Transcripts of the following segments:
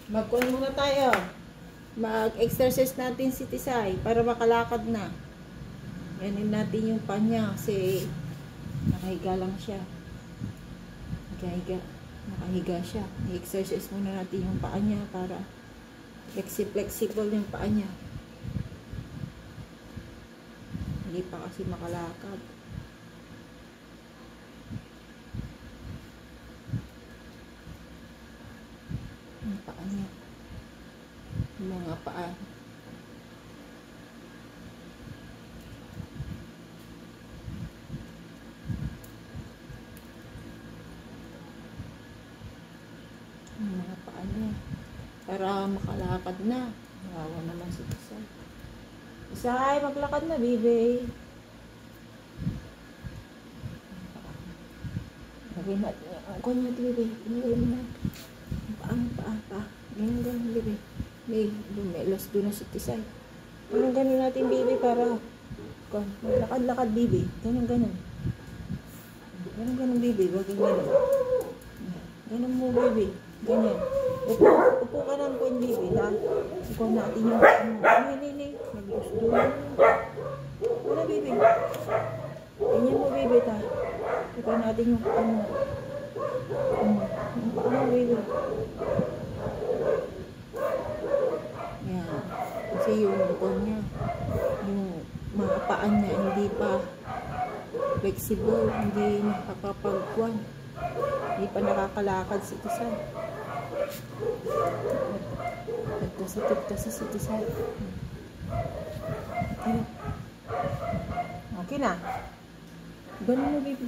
Magkuhan muna tayo. Mag-exercise natin si Tisay para makalakad na. Ganin natin yung panya kasi nakahiga lang siya. Nakahiga siya. I-exercise muna natin yung paa niya para flexible yung paa niya. Hindi pa kasi makalakad. Yung paa niya. Yung mga paa. Yung mga paa niya. Para makalakad na. Wawa naman si Tisay. Tisay, maglakad na, baby. Lagay natin. Ako natin, baby. Lagay mo natin. Paa. Ganyan, baby. May lumelos doon na si Tisay. Ganun natin, baby, para maglakad-lakad, baby. Ganun. Ganun, baby. Wag ganyan. Ganun mo, baby. Ganyan. Upo ka ng coin, baby, ha? Ikaw natin yung nag-ius doon. Wala, baby. Ganyan mo, baby, ta. Ikaw natin yung paano. Yung paano, baby. Yan. Kasi yung coin niya, yung mga paan niya, hindi pa flexible, hindi nakakapagkuhan. Hindi pa nakakalakad si Tisay. Nagkasakit kasi si Tisay. Okay na. Ganun mo, baby.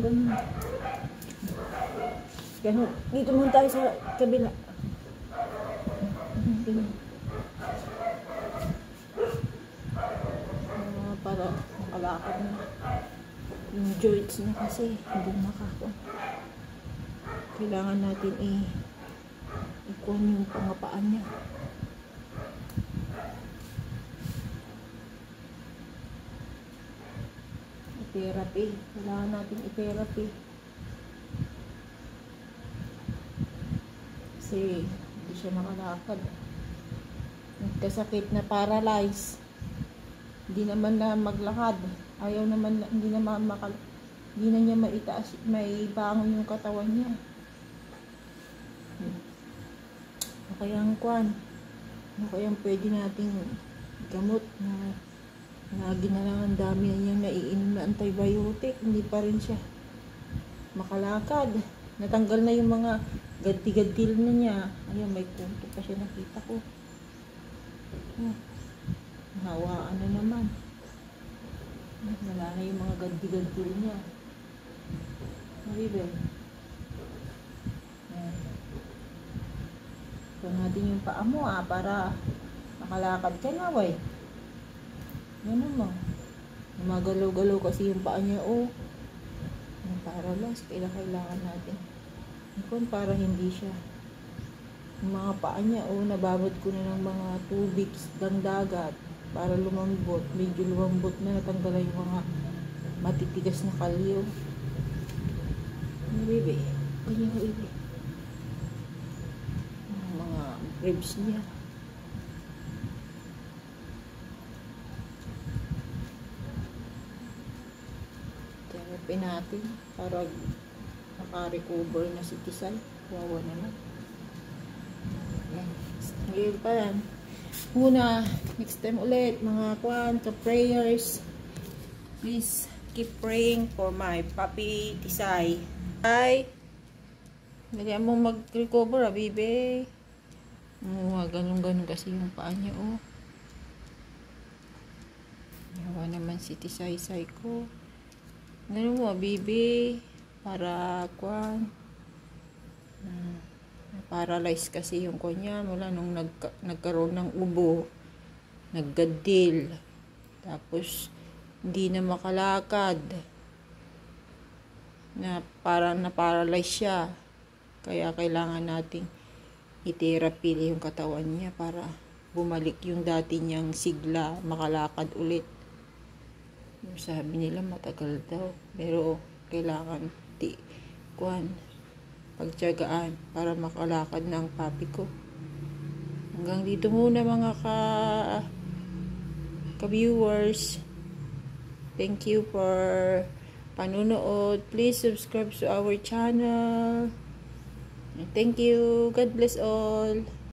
Ganun. Dito muna tayo sa kabila. Ganun. Para makalakad na. Yung joints na kasi hindi makakon. Kailangan natin ikuhan yung pangapaan niya. I-therapy. Kailangan natin i-therapy. Kasi hindi siya makalakad. Nagkasakit na paralyzed. Hindi naman na maglakad. Ayaw naman, hindi na niya maitaas, may bangon yung katawan niya. Ano kayang kwan? Ano kayang pwede nating gamot na lagi na lang ang dami na niyang naiinom na antibiotic, hindi pa rin siya makalakad. Natanggal na yung mga gaddi-gaddil na niya. Ayun, may punto pa siya, nakita ko. Hawaan na naman. Wala na yung mga gaddi-gaddil niya. Maribel. Ito natin yung paa mo para makalakad ka na, way. Ganun mo. Magalaw-galaw kasi yung paa niya, yung paralyzed, kailangan natin. Ikon para hindi siya. Yung mga paa niya, nababad ko na ng mga tubig ng dagat para lumambot. Medyo lumambot na, natanggalan yung mga matitigas na kalyo. Baby, ganyan ko, baby. Mga ribs niya. Therapy natin para makarecover na si Tisay. Wawa naman. Ngayon pa yan. Una, next time ulit, mga kwan, prayers. Please keep praying for my puppy Tisay. Ay, lagyan mo mag-recover, baby. Ganun kasi yung paa niya, Yawa naman si Tisay ko. Ganun mo, baby. Para, paralyze kasi yung kanya mula nung nagkaroon ng ubo. Naggadil. Tapos, hindi na makalakad. Na parang na-paralyze siya. Kaya kailangan nating i-therapy yung katawan niya para bumalik yung dati niyang sigla, makalakad ulit. Sabi nila matagal daw, pero kailangan pagtiyagaan para makalakad na ang papi ko. Hanggang dito muna mga ka-viewers. Thank you for panunood. Please subscribe to our channel. Thank you. God bless all.